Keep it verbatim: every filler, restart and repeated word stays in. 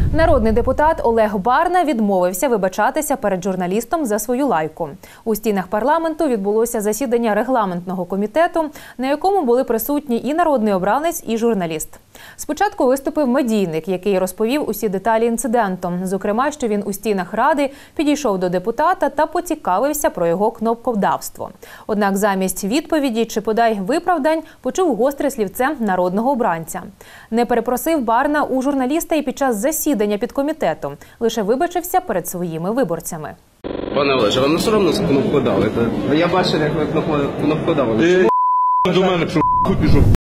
Народний депутат Олег Барна відмовився вибачатися перед журналістом за свою лайку. У стінах парламенту відбулося засідання регламентного комітету, на якому були присутні і народний обранець, і журналіст. Спочатку виступив медійник, який розповів усі деталі інциденту. Зокрема, що він у стінах Ради підійшов до депутата та поцікавився про його кнопковдавство. Однак замість відповіді чи подай виправдань почув гостре слівце народного обранця. Не перепросив Барна у журналіста і під час засідання підкомітету. Лише вибачився перед своїми виборцями. Пане Олеже, вам не соромно за кнопкодавити? Я бачив, як ви кнопкодавили. До мене, що хуй пішов.